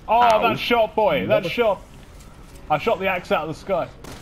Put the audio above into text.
Oh, Ow. that shot, boy! That shot! I shot the axe out of the sky.